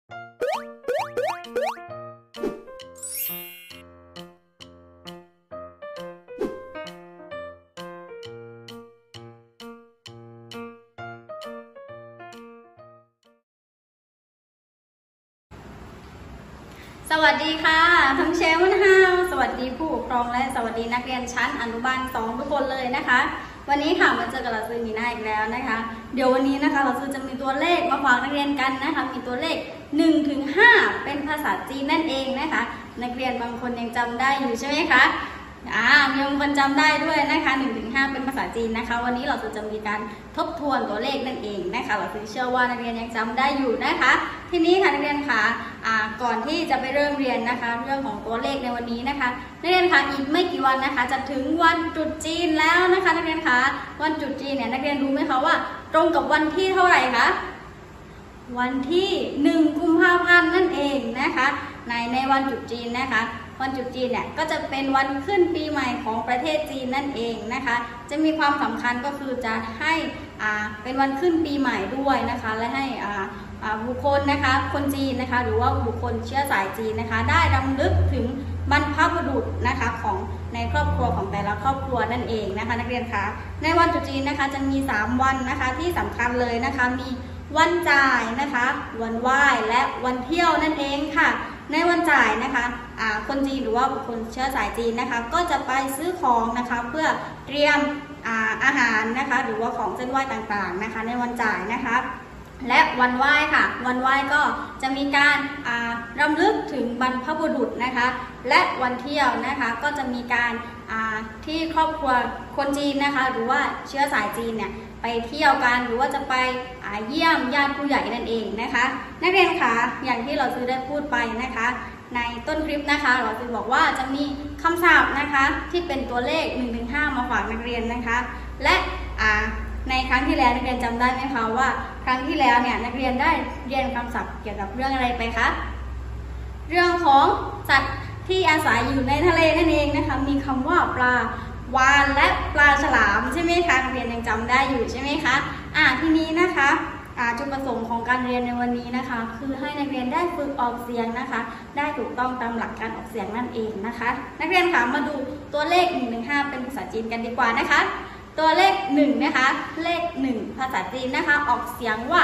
สวัสดีค่ะทั้งเชฟวันห้าวสวัสดีผู้ปกครองและสวัสดีนักเรียนชั้นอนุบาล2ทุกคนเลยนะคะวันนี้ค่ะมาเจอกับเราซื้อมีหน้าอีกแล้วนะคะเดี๋ยววันนี้นะคะเราซื้อจะมีตัวเลขมาฝากนักเรียนกันนะคะมีตัวเลข1 ถึง 5เป็นภาษาจีนนั่นเองนะคะนักเรียนบางคนยังจำได้อยู่ใช่ไหมคะมีบางคนจำได้ด้วยนะคะ1 ถึง 5เป็นภาษาจีนนะคะวันนี้เราจะมีการทบทวนตัวเลขนั่นเองนะคะเราเชื่อว่านักเรียนยังจำได้อยู่นะคะทีนี้ค่ะนักเรียนค่ะก่อนที่จะไปเริ่มเรียนนะคะเรื่องของตัวเลขในวันนี้นะคะนักเรียนค่ะอีกไม่กี่วันนะคะจะถึงวันตรุษจีนแล้วนะคะนักเรียนค่ะวันตรุษจีนเนี่ยนักเรียนรู้ไหมคะว่าตรงกับวันที่เท่าไหร่คะวันที่1 กุมภาพันธ์นั่นเองนะคะในวันตรุษจีนนะคะวันตรุษจีนเนี่ยก็จะเป็นวันขึ้นปีใหม่ของประเทศจีนนั่นเองนะคะจะมีความสำคัญก็คือจะให้เป็นวันขึ้นปีใหม่ด้วยนะคะและให้บุคคลนะคะคนจีนนะคะหรือว่าบุคคลเชื้อสายจีนนะคะได้รำลึกถึงบรรพบุรุษนะคะของในครอบครัวของแต่ละครอบครัวนั่นเองนะคะนักเรียนคะในวันตรุษจีนนะคะจะมี3วันนะคะที่สำคัญเลยนะคะมีวันจ่ายนะคะวันไหว้และวันเที่ยวนั่นเองค่ะในวันจ่ายนะคะคนจีนหรือว่าบุคคลเชื้อสายจีนนะคะก็จะไปซื้อของนะคะเพื่อเตรียมอาหารนะคะหรือว่าของเส้นไหว้ต่างๆนะคะในวันจ่ายนะคะและวันไหว้ค่ะวันไหว้ก็จะมีการรำลึกถึงบรรพบุรุษนะคะและวันเที่ยวนะคะก็จะมีการที่ครอบครัวคนจีนนะคะหรือว่าเชื้อสายจีนเนี่ยไปเที่ยวกันหรือว่าจะไปเยี่ยมญาติผู้ใหญ่นั่นเองนะคะนักเรียนคะอย่างที่เราซื้อได้พูดไปนะคะในต้นคลิปนะคะเราซื้อบอกว่าจะมีคำศัพท์นะคะที่เป็นตัวเลข1 ถึง 5มาฝากนักเรียนนะคะและในครั้งที่แล้วนักเรียนจำได้ไหมคะว่าครั้งที่แล้วเนี่ยนักเรียนได้เรียนคำศัพท์เกี่ยวกับเรื่องอะไรไปคะเรื่องของสัตว์ที่อาศัยอยู่ในทะเลนั่นเองนะคะมีคำว่าปลาวาฬและปลาฉลามใช่ไหมคะนักเรียนยังจำได้อยู่ใช่ไหมคะทีนี้นะคะจุดประสงค์ของการเรียนในวันนี้นะคะคือให้นักเรียนได้ฝึกออกเสียงนะคะได้ถูกต้องตามหลักการออกเสียงนั่นเองนะคะนักเรียนคะมาดูตัวเลข1 ถึง 5เป็นภาษาจีนกันดีกว่านะคะตัวเลข1นะคะเลข1ภาษาจีนนะคะออกเสียงว่า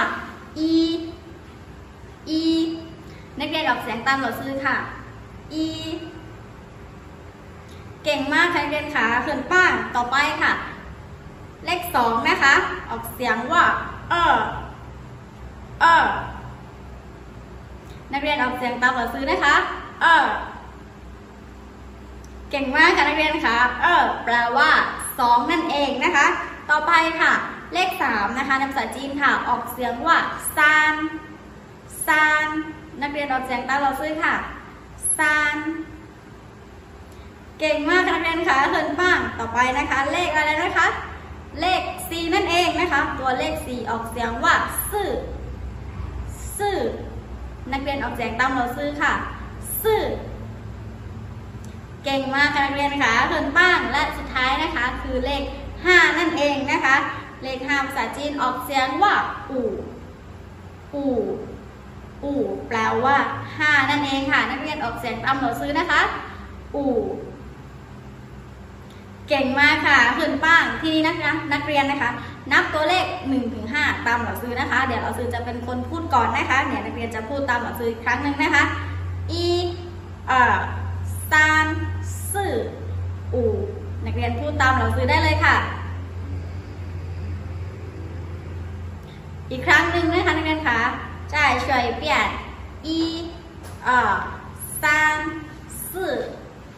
อีนักเรียนออกเสียงตามเราซื้อค่ะอีเก่งมากค่ะนักเรียนขาเขื่อนป้างต่อไปค่ะเลข2นะคะออกเสียงว่านักเรียนออกเสียงตามเราซื้อนะคะเก่งมากค่ะนักเรียนค่ะแปลว่า2นั่นเองนะคะต่อไปค่ะเลข3นะคะในภาษาจีนค่ะออกเสียงว่าซานนักเรียนออกเสียงตามเราซื้อค่ะซานเก่งมากค่ะนักเรียนค่ะเขินบ้างต่อไปนะคะเลขอะไรนะคะเลข4นั่นเองนะคะตัวเลข4ออกเสียงว่าซื่อนักเรียนออกเสียงตามเราซื้อค่ะซื่อเก่งมากค่ะนักเรียนค่ะเขินบ้างและสุดท้ายนะคะคือเลข5นั่นเองนะคะเลข5ภาษาจีนออกเสียงว่าอู่แปลว่า5นั่นเองค่ะนักเรียนออกเสียงตามเราซื้อนะคะอู่เก่งมากค่ะเขินป้างทีนี้นะคะนักเรียนนะคะนับตัวเลข1 ถึง 5ตามเราซื้อนะคะเดี๋ยวเราซื้อจะเป็นคนพูดก่อนนะคะเนี่ยนักเรียนจะพูดตามเราซื้ออีกครั้งหนึ่งนะคะซานซื่ออู่นักเรียนพูดตามเราซื้อได้เลยค่ะอีกครั้งหนึ่งนะคะนักเรียนคะ再说一遍1 2 3 4 5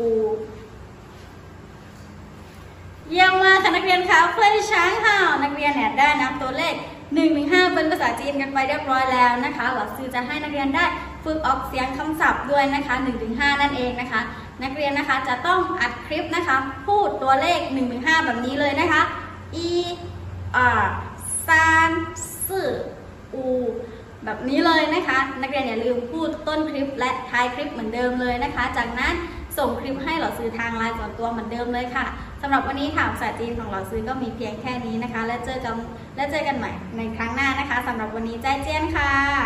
เยี่ยมมากค่ะนักเรียนค่ะเพื่อนช้างห่าวนักเรียนเนี่ยได้นับตัวเลข1 ถึง 5เป็นภาษาจีนกันไปเรียบร้อยแล้วนะคะหลักสูตรจะให้นักเรียนได้ฝึกออกเสียงคำศัพท์ด้วยนะคะ1 ถึง 5นั่นเองนะคะนักเรียนนะคะจะต้องอัดคลิปนะคะพูดตัวเลข1 ถึง 5แบบนี้เลยนะคะ1 2 3 4 5แบบนี้เลยนะคะนักเรียนอย่าลืมพูดต้นคลิปและท้ายคลิปเหมือนเดิมเลยนะคะจากนั้นส่งคลิปให้หล่อซื้อทางไลน์ส่วนตัวเหมือนเดิมเลยค่ะสำหรับวันนี้ค่ะภาษาจีนของหล่อซื้อก็มีเพียงแค่นี้นะคะและเจอกันใหม่ในครั้งหน้านะคะสำหรับวันนี้ใจเจี้ยนค่ะ